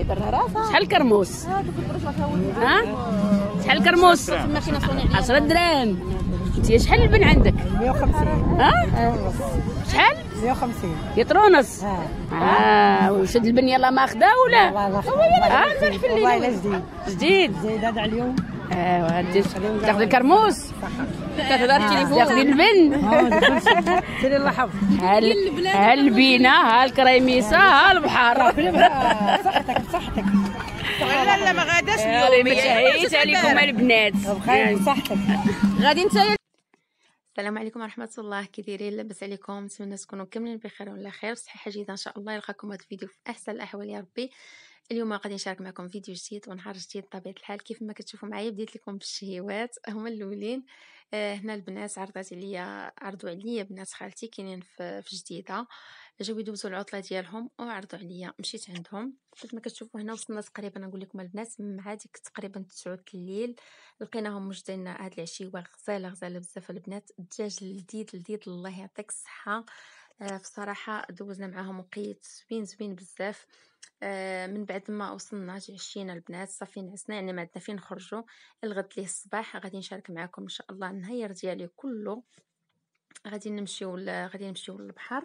شحال الكرموس؟ ها شحال الكرموس؟ 10 دراهم. انت شحال البن عندك؟ 150. ها شحال؟ 150 يطرونس. وشد البن يلا ماخذه ولا؟ نروح في والله لا جديد جديد هذا اليوم. انت تاخذي الكرموس؟ تاخذي التليفون تاخذي البن. سيري الله يحفظ. ها البينه ها الكريميسه ها البحر. صحتك لا ما غاداش اليوم. تهيت عليكم البنات بخير بصحتك. غادي نتايا. السلام عليكم ورحمه الله، كي دايرين؟ لاباس عليكم؟ نتمنى تكونوا كاملين بخير وعلى خير وصحه جيده ان شاء الله. يلقاكم هذا الفيديو في احسن الاحوال يا ربي. اليوم غادي نشارك معكم فيديو جديد ونهار جديد بطبيعه الحال. كيف ما كتشوفوا معايا بديت لكم بالشهيوات هما الاولين. هنا البنات عرضوا عليا بنات خالتي كاينين في جديده، جاو يدوزوا العطله ديالهم وعرضوا عليا، مشيت عندهم. كيف ما كتشوفوا هنا وصلنا تقريبا نقول لكم البنات مع ديك تقريبا 9 الليل. لقيناهم موجودين هاد العشيه غزاله بزاف البنات. الدجاج لذيذ الله يعطيك الصحه. بصراحه دوزنا معاهم وقيت زوين بزاف. من بعد ما وصلنا تعشينا البنات صافي نعسنا، يعني ما عندنا فين نخرجوا. الغد ليه الصباح غادي نشارك معكم ان شاء الله النهار ديالي كله. غادي نمشيو للبحر.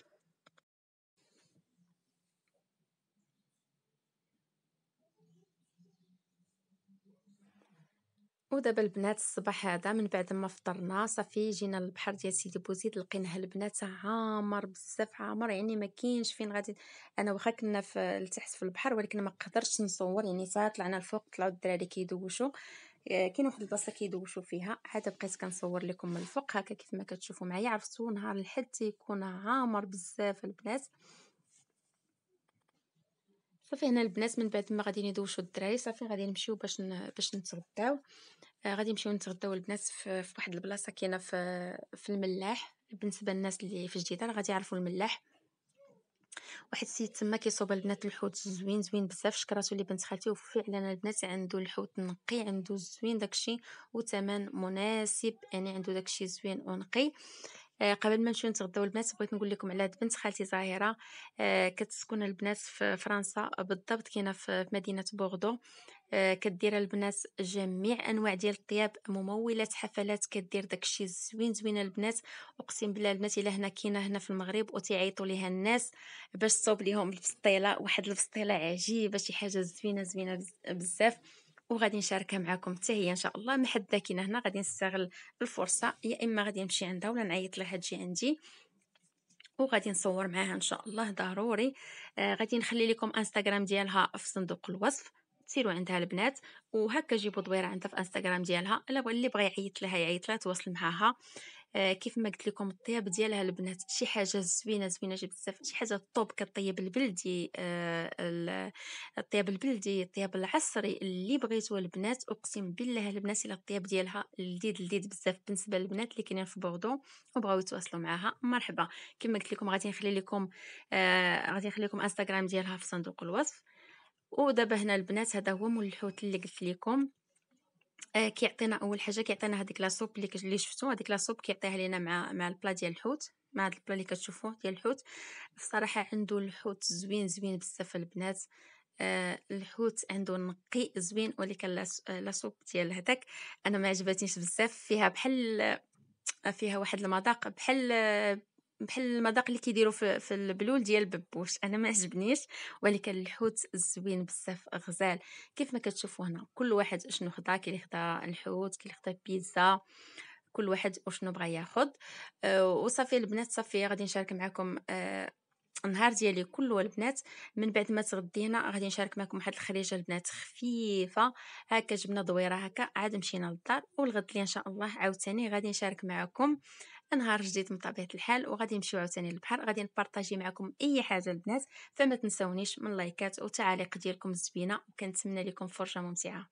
ودابا البنات الصباح هذا من بعد ما فطرنا صافي جينا للبحر ديال سيدي بوزيد. لقيناه البنات عامر بزاف، يعني ما كاينش فين غادي. انا واخا كنا لتحت في البحر ولكن ما قدرتش نصور، يعني حتى طلعنا الفوق طلعوا الدراري كيدوشوا. كاين واحد البلاصه كيدوشوا فيها، عاد بقيت كنصور لكم من الفوق هكا كيف ما كتشوفوا معايا. عرفتوا نهار الحد تيكون عامر بزاف البنات. صافي هنا البنات من بعد ما غادي ندوشوا الدراري صافي غادي نمشيو باش نتغداو. غادي نمشيو نتغداو البنات في واحد البلاصه كاينه في الملاح. بالنسبه للناس اللي في جديده غادي يعرفوا الملاح. واحد السيد تما كيصوب البنات الحوت زوين بزاف. شكراتو لي بنت خالتي، وفعلا البنات عنده الحوت نقي، عنده زوين داكشي وثمن مناسب، يعني عنده داكشي زوين ونقي. قبل ما نمشيو نتغداو البنات بغيت نقول لكم على بنت خالتي زاهره. كتسكن البنات في فرنسا بالضبط، كاينه في مدينه بوردو. كدير البنات جميع انواع ديال الطياب، ممولات حفلات، كدير داكشي زوين البنات. اقسم بالله البنات الا هنا كاينه هنا في المغرب وتيعيطوا ليها الناس باش تصوب ليهم الفسطيله، واحد الفسطيله عجيبه، شي حاجه زوينه بزاف. وغادي نشاركها معكم حتى هي ان شاء الله. ما حدا كاينه هنا غادي نستغل الفرصه، يا اما غادي نمشي عندها ولا نعيط لها تجي عندي وغادي نصور معاها ان شاء الله ضروري. غادي نخلي لكم انستغرام ديالها في صندوق الوصف، سيروا عندها البنات وهكا جيبوا دويره عندها في انستغرام ديالها. اللي بغى يعيط لها تواصل معها. كيف ما قلت لكم الطياب ديالها البنات شي حاجه زوينه بزاف، شي حاجه طوب. كطيب البلدي، الطياب البلدي، الطياب العصري اللي بغيتوه البنات. اقسم بالله البنات الا الطياب ديالها لذيذ بزاف. بالنسبه للبنات اللي كاينين في بوردو وبغاو يتواصلوا معها مرحبا. كما قلت لكم غادي نخلي لكم انستغرام ديالها في صندوق الوصف. ودابا هنا البنات هذا هو مول الحوت اللي قلت لكم. كيعطينا اول حاجه كيعطينا هذيك لاصوب اللي شفتوا. هذيك لاصوب كيعطيها لينا مع البلا ديال الحوت، مع هذا البلا اللي كتشوفوه ديال الحوت. الصراحه عنده الحوت زوين بزاف البنات. الحوت عنده نقي زوين، ولكن لاصوب ديال هذاك انا ما عجبتنيش بزاف. فيها واحد المذاق بحال المذاق اللي كيديروا في البلول ديال الببوش، انا ما عجبنيش. ولكن الحوت زوين بزاف غزال. كيف ما كتشوفوا هنا كل واحد شنو خدا، كاين اللي خدا الحوت، كاين اللي خدا بيتزا، كل واحد وشنو بغى ياخذ. وصافي البنات صافي غادي نشارك معكم النهار ديالي كله البنات. من بعد ما تغدينا غادي نشارك معكم واحد الخريجه البنات خفيفه هكا، جبنا دويره هكا عاد مشينا للدار. والغد لي ان شاء الله عاوتاني غادي نشارك معكم نهار جديد من طبيعه الحال، وغادي نمشيو عاوتاني للبحر. غادي نبارطاجي معكم اي حاجه البنات، فما تنسونيش من لايكات وتعاليق ديالكم الزوينه، وكنتمنى لكم فرجه ممتعه.